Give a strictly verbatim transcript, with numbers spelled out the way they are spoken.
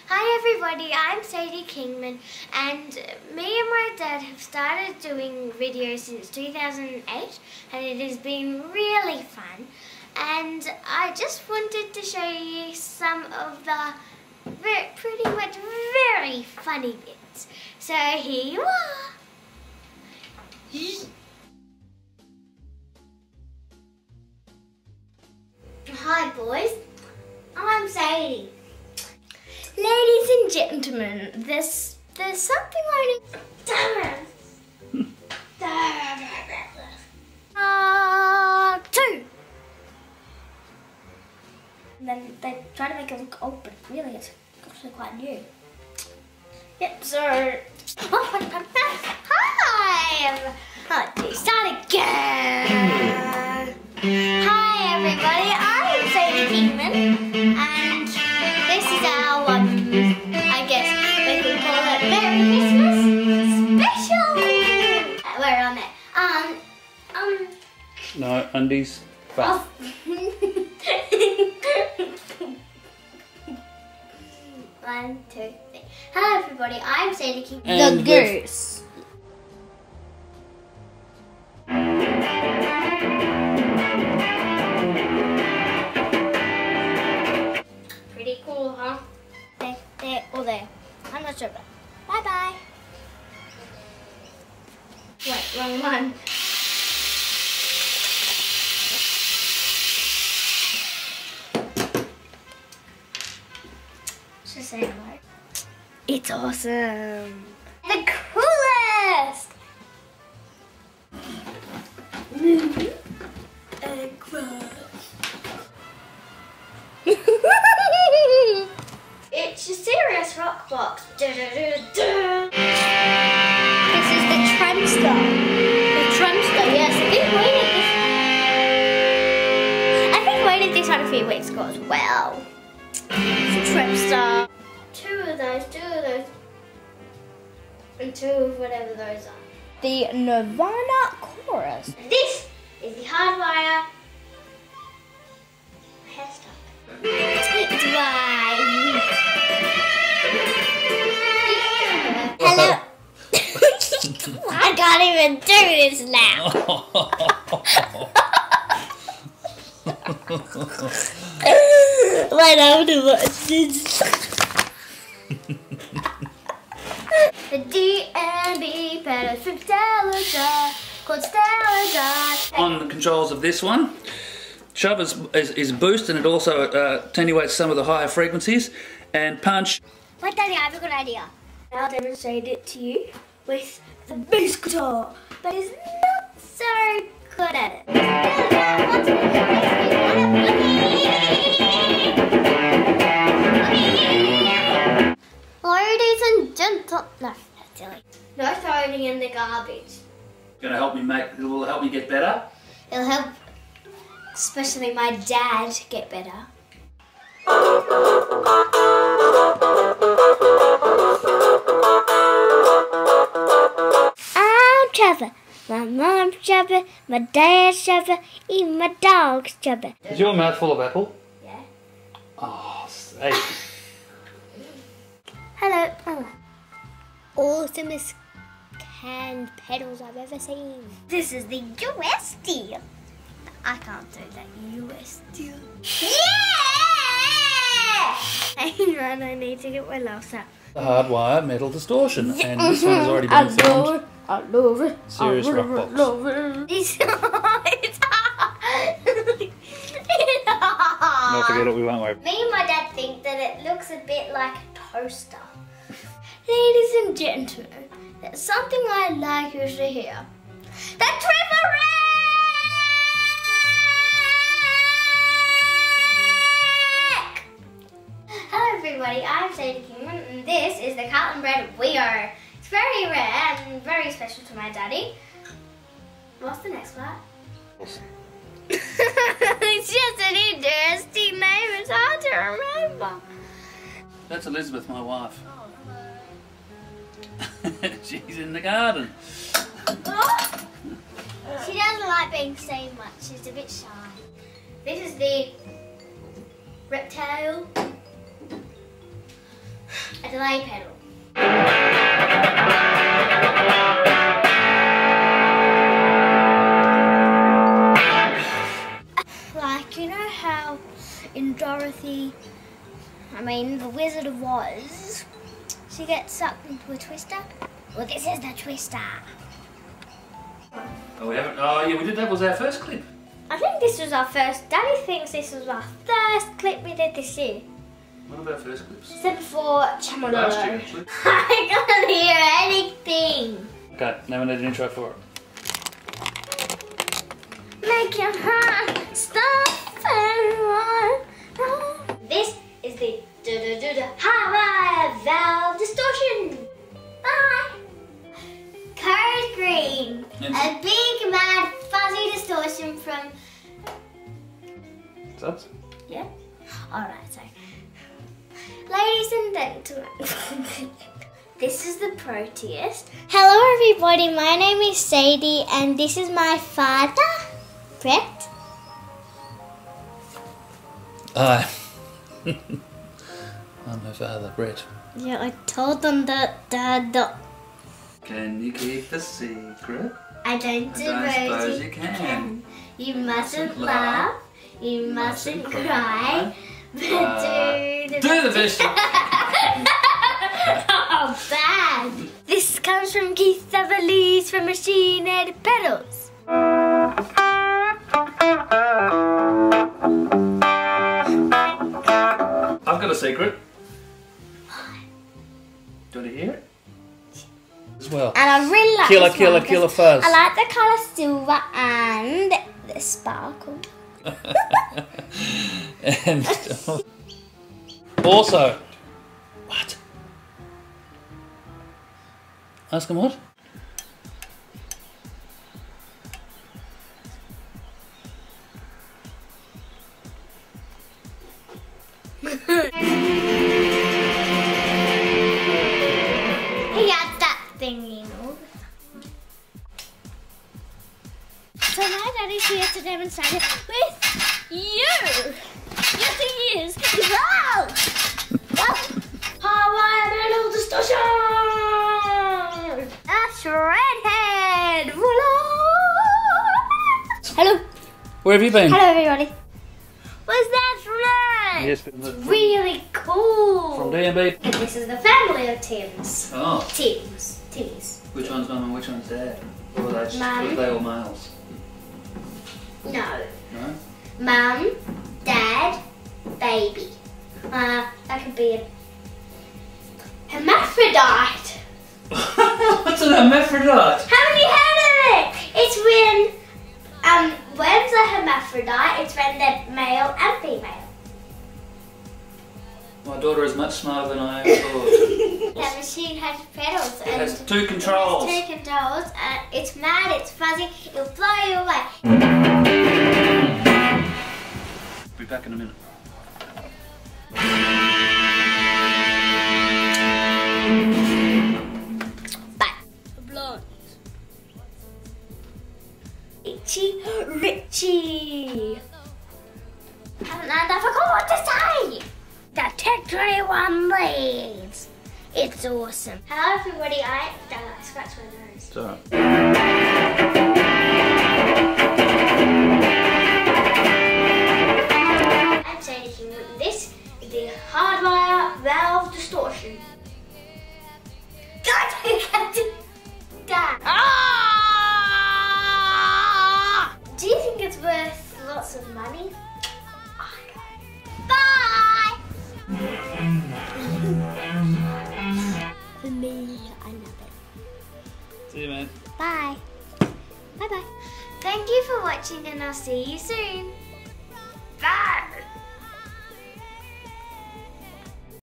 Hi everybody, I'm Sadie Kingman, and me and my dad have started doing videos since two thousand eight, and it has been really fun. And I just wanted to show you some of the very, pretty much very funny bits. So here you are. Hi boys, I'm Sadie. Ladies and gentlemen, there's there's something I need. Uh, two. And then they try to make it look old, but really it's actually quite new. Yep. So, hi. Let's start again. Hi everybody, I'm Sadie Kingman, and this is our, um, I guess we could call it Merry Christmas special. Uh, we're on it. Um, um. No, undies. Bath. One, two, three. Hello everybody, I'm Sadie Kingman. The goose. Pretty cool, huh? There, there, or there. I'm not sure. Bye bye. Wait, wrong one. Just say hello. It's awesome. The coolest. Egg It's a serious rock box. Da, da, da, da. This is the Tramster. The Tramster, yes. I think we waited this. I think we waited this on a few weeks ago as well. It's a Tramster. Two of those, two of those, and two of whatever those are. The Nirvana chorus. And this is the hardwire hairstyle. It's right. Hello. I can't even do this now. Wait, I want to watch this. The D and B pedals from Stellar Dot, called Stellar Dot. On the controls of this one, shove is, is, is boost, and it also uh, attenuates some of the higher frequencies, and punch. Wait, Daddy, I have a good idea. I'll demonstrate it to you with the bass guitar, but he's not so good at it. Ladies and gentlemen, no, that's silly. No throwing in the garbage. Going to help me make. It will help me get better. It'll help, especially my dad, get better. I'm chubby, my mom's chubby, my dad's chubby, even my dog's chubby. Is your mouth full of apple? Yeah. Oh, Sadie. Hello. Oh. Awesomest canned pedals I've ever seen. This is the U S deal. I can't do that U S deal. Yeah! Hang on, I need to get my laughs out. The hardwire metal distortion, and this one has already been I love filmed. it. I love it. Serious I rock love box. it. Love it. It's it's Don't forget it, we won't worry. Me and my dad think that it looks a bit like a toaster. Ladies and gentlemen, there's something I'd like you to hear. The Trevor Wreck! Hello everybody, I'm Sadie Kingman, and this is the Carlton Bread Weo. It's very rare and very special to my daddy. What's the next part? It's just an interesting name, it's hard to remember. That's Elizabeth, my wife. She's in the garden. Oh. She doesn't like being seen much, she's a bit shy. This is the reptile A delay pedal. Like, you know how in Dorothy, I mean the Wizard of Oz, she gets sucked into a twister? Well, this is the twister. Oh, we haven't. Oh, yeah, we did. That was our first clip. I think this was our first, Daddy thinks this was our first clip we did this year. One of our first clips. Except for Chamalolo. Last year, actually. I can't hear anything. Okay, now we need an intro for it. Make your heart stop and run. This is the do do do do high valve distortion. Bye. Code green. A big mad fuzzy distortion from. Subs? Yeah. All right. So, ladies and gentlemen. This is the Proteus. Hello everybody, my name is Sadie and this is my father, Brett. Hi. I'm her father, Brett. Yeah, I told them that Dad. Can you keep the secret? I don't I don't suppose you can. You mustn't Mustn't laugh. laugh. You mustn't Mustn't cry. cry. But Uh, do the Do the best. Oh, bad. This comes from Keith Everly's from Machine Head Pedals. I've got a secret. Do you want to hear it? As well. And I really like Killer, this killer, one killer 'cause fuzz. I like the colour silver and the sparkle. And also, what? Ask him what? He had that thing in all. So my daddy's here to demonstrate it with you. Yes, he is. Wow! High metal distortion. That's redhead. Hello. Where have you been? Hello everybody. What's that from? Yes, from, the, from, Really cool. from D and B. And this is the family of Tims. Oh, Tims. Tims. which one's mum and which one's dad? Or are they, Mum. or are they all males? No. No? Mum, Dad, baby. Uh, that could be a hermaphrodite. What's an hermaphrodite? Haven't you heard of it? It's when um worms are hermaphrodite. It's when they're male and female. My daughter is much smarter than I ever thought. That machine has pedals. It and has two controls. It has two controls. Uh, it's mad. It's fuzzy. It'll blow you away. Be back in a minute. Bye. Itchy Richie. Haven't learned I forgot what to say. The Tech twenty-one leads. It's awesome. Hello everybody, I uh, scratch my nose. It's alright. I'm Sadie Kingman. This is the hardwire valve distortion. God, I can't do that. Ah! Do you think it's worth lots of money? Bye! For me, I love it. See you, man. Bye. Bye bye. Thank you for watching and I'll see you soon. Bye!